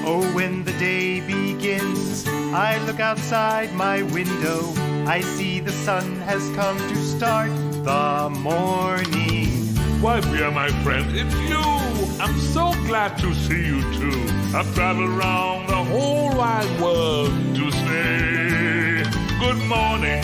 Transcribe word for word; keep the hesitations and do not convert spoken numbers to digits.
Oh, when the day begins, I look outside my window. I see the sun has come to start the morning. Why, Pierre, my friend, it's you. I'm so glad to see you too. I've traveled around the whole wide world to say good morning